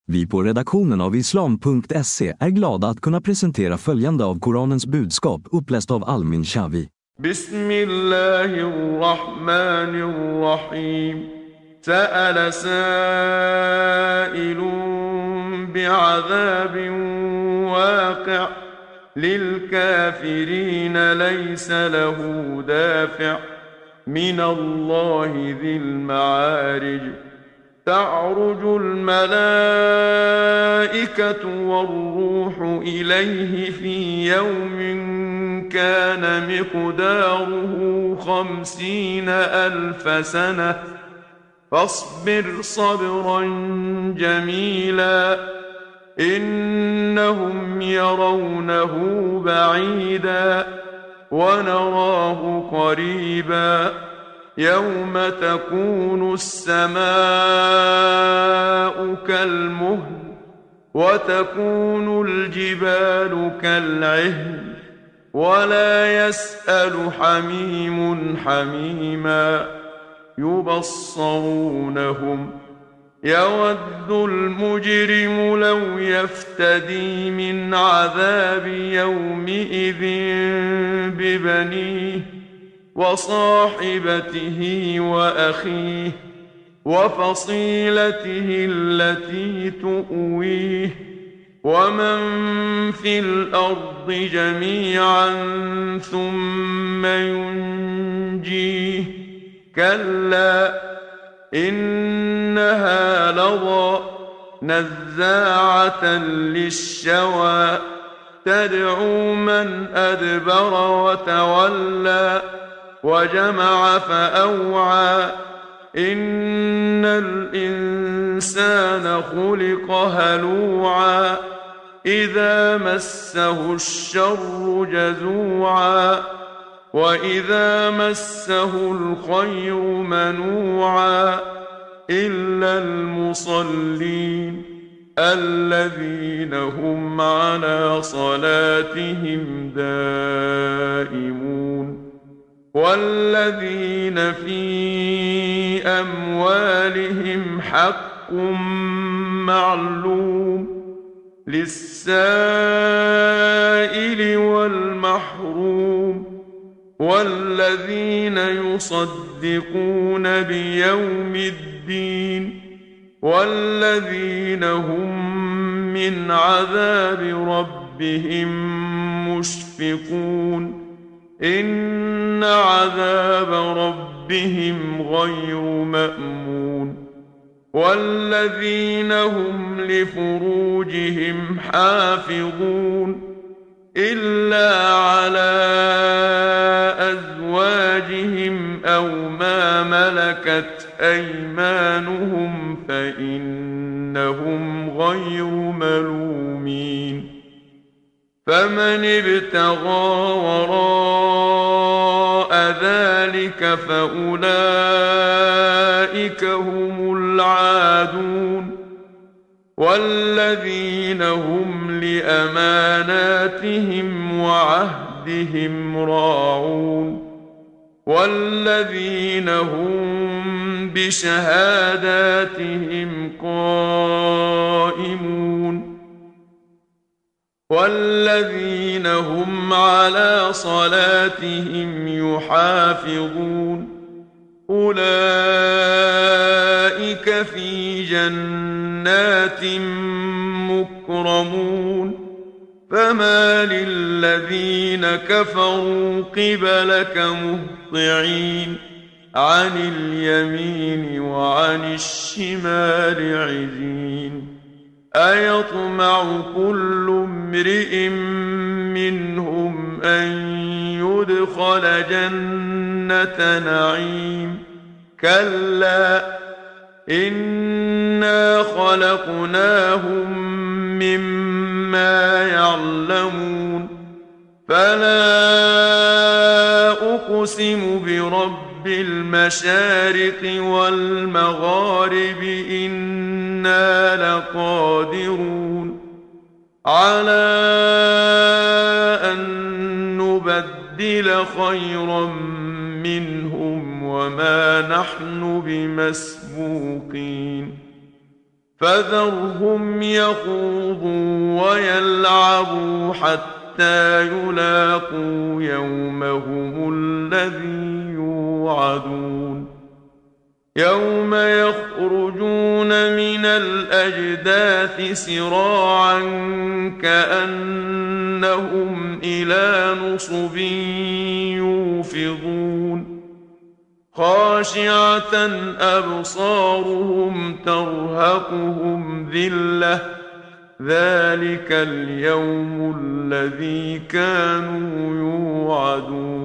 Vi på redaktionen av islam.se är glada att kunna presentera följande av Koranens budskap uppläst av Almin Shawi. Bismillahirrahmanirrahim. Sa'ala sa'ilun bi'adhabin waqi' lilkafirin laysa lahu dafi' min Allahi dhil ma'arij. تعرج الملائكة والروح إليه في يوم كان مقداره 50,000 سنة فاصبر صبرا جميلا إنهم يرونه بعيدا ونراه قريبا يوم تكون السماء كالمهل وتكون الجبال كالعهن ولا يسأل حميم حميما يبصرونهم يود المجرم لو يفتدي من عذاب يومئذ ببنيه وصاحبته وأخيه وفصيلته التي تؤويه ومن في الأرض جميعا ثم ينجيه كلا إنها لظى نزاعة للشوى تدعو من أدبر وتولى وجمع فأوعى إن الإنسان خلق هلوعا إذا مسه الشر جزوعا وإذا مسه الخير منوعا إلا المصلين الذين هم على صلاتهم دائمون والذين في أموالهم حق معلوم للسائل والمحروم والذين يصدقون بيوم الدين والذين هم من عذاب ربهم مشفقون إن عذاب ربهم غير مأمون والذين هم لفروجهم حافظون إلا على أزواجهم أو ما ملكت أيمانهم فإنهم غير ملومين فمن ابتغى وراء ذلك فأولئك هم العادون والذين هم لأماناتهم وعهدهم راعون والذين هم بشهاداتهم قائمون والذين هم على صلاتهم يحافظون أولئك في جنات مكرمون فما للذين كفروا قبلك مهطعين عن اليمين وعن الشمال عزين أيطمع كل امرئ منهم أن يدخل جنة نعيم كلا إنا خلقناهم مما يعلمون فلا أقسم برب المشارق والمغارب إنا لقادرون على أن نبدل خيرا منهم وما نحن بمسبوقين فذرهم يخوضوا ويلعبوا حتى يلاقوا يومهم الذي يوعدون يوم يخرجون من الأجداث سراعا كأنهم إلى نصب يوفضون خاشعة أبصارهم ترهقهم ذلة ذلك اليوم الذي كانوا يوعدون